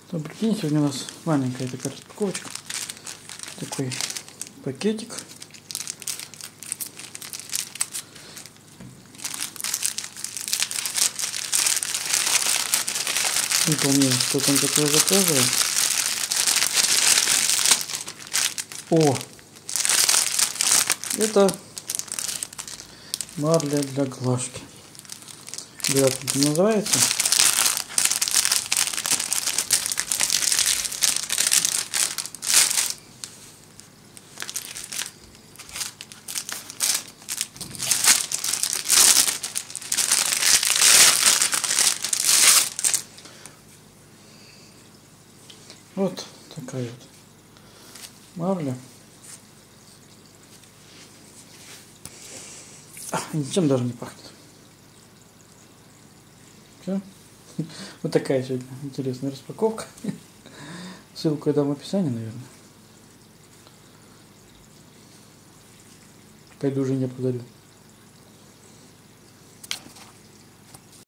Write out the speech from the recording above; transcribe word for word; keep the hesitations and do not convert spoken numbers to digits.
То, прикинь, сегодня у нас маленькая такая распаковочка. Такой пакетик. Не помню, что там такое заказывал. О! Это марля для глажки. Как это называется? Вот такая вот марля. А, ничем даже не пахнет. Все. Вот такая сегодня интересная распаковка. Ссылку я дам в описании, наверное. Пойду жене подарю.